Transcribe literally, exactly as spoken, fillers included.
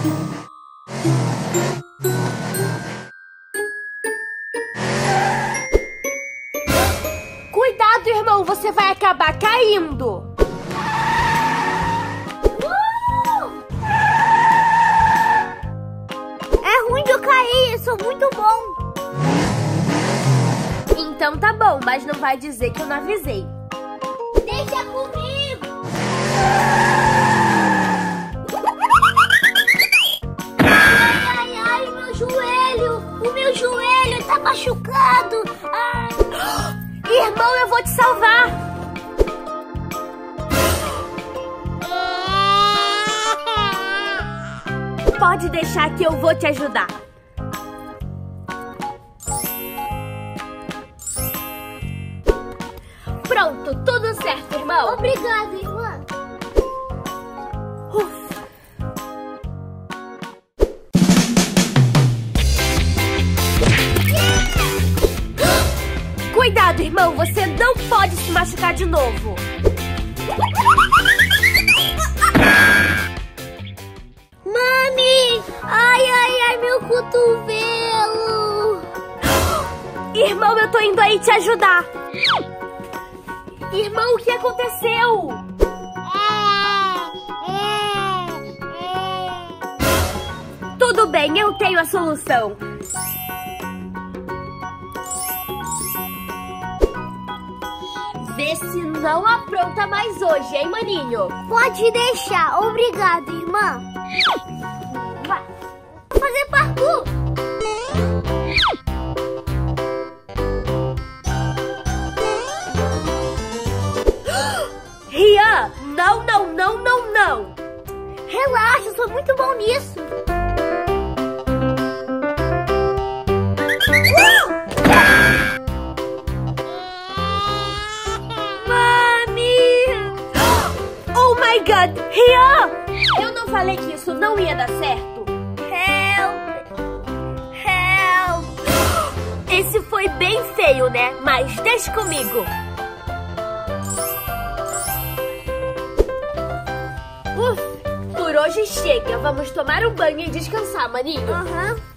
Cuidado, irmão, você vai acabar caindo. É ruim de eu cair, eu sou muito bom. Então tá bom, mas não vai dizer que eu não avisei. Deixa comigo. Ai, ai, ai, meu joelho. O meu joelho tá machucado. Ai. Irmão, eu vou te salvar. Pode deixar que eu vou te ajudar. Pronto, tudo certo, irmão. Obrigada, irmã. Uf. Cuidado, irmão, você não pode se machucar de novo. Mami! Ai, ai, ai, meu cotovelo! Irmão, eu tô indo aí te ajudar. Irmão, o que aconteceu? Tudo bem, eu tenho a solução. Vê se não apronta mais hoje, hein, maninho? Pode deixar. Obrigada, irmã. Vai. Vou fazer parkour. Rian, não, não, não, não, não. Relaxa, eu sou muito bom nisso. Rian! Eu não falei que isso não ia dar certo? Help! Help! Esse foi bem feio, né? Mas deixa comigo. Uf, por hoje chega. Vamos tomar um banho e descansar, maninho. Aham. Uhum.